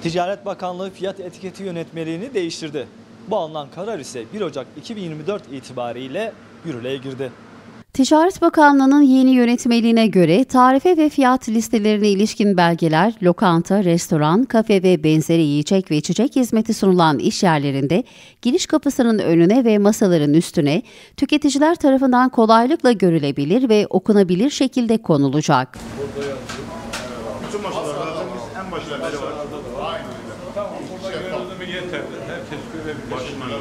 Ticaret Bakanlığı fiyat etiketi yönetmeliğini değiştirdi. Bu alınan karar ise 1 Ocak 2024 itibariyle yürürlüğe girdi. Ticaret Bakanlığı'nın yeni yönetmeliğine göre tarife ve fiyat listelerine ilişkin belgeler, lokanta, restoran, kafe ve benzeri yiyecek ve içecek hizmeti sunulan iş yerlerinde giriş kapısının önüne ve masaların üstüne tüketiciler tarafından kolaylıkla görülebilir ve okunabilir şekilde konulacak. Bütün masalarda biz en başta biri var. Aynen. Tamam, burada görüldü mü yeterli. Herkes görebilir.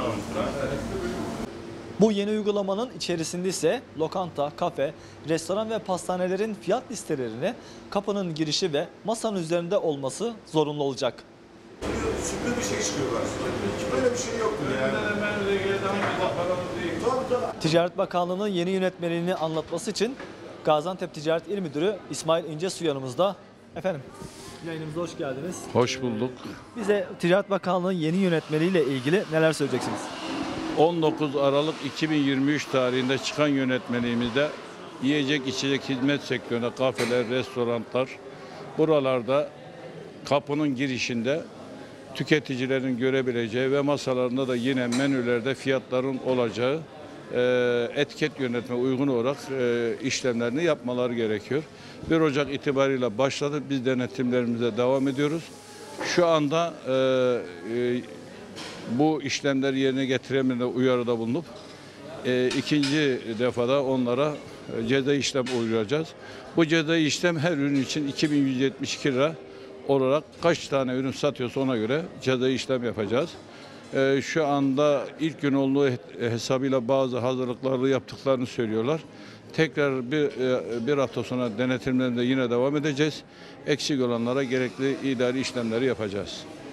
Bu yeni uygulamanın içerisinde ise lokanta, kafe, restoran ve pastanelerin fiyat listelerini kapının girişi ve masanın üzerinde olması zorunlu olacak. Sürpriz bir şey çıkıyor karşısına. Böyle bir şey yok yani. Ticaret Bakanlığı'nın yeni yönetmeliğini anlatması için Gaziantep Ticaret İl Müdürü İsmail İncesu yanımızda. Efendim, yayınımıza hoş geldiniz. Hoş bulduk. Bize Ticaret Bakanlığı'nın yeni yönetmeliğiyle ilgili neler söyleyeceksiniz? 19 Aralık 2023 tarihinde çıkan yönetmeliğimizde yiyecek içecek hizmet sektöründe kafeler, restoranlar buralarda kapının girişinde tüketicilerin görebileceği ve masalarında da yine menülerde fiyatların olacağı etiket yönetme uygun olarak işlemlerini yapmaları gerekiyor. 1 Ocak itibariyle başladı. Biz denetimlerimize devam ediyoruz. Şu anda bu işlemleri yerine getiremeyenlere uyarıda bulunup ikinci defada onlara ceza işlem uygulayacağız. Bu ceza işlem her ürün için 2172 lira olarak kaç tane ürün satıyorsa ona göre ceza işlem yapacağız. Şu anda ilk gün olduğu hesabıyla bazı hazırlıkları yaptıklarını söylüyorlar. Tekrar bir hafta sonra denetimlerinde yine devam edeceğiz. Eksik olanlara gerekli idari işlemleri yapacağız.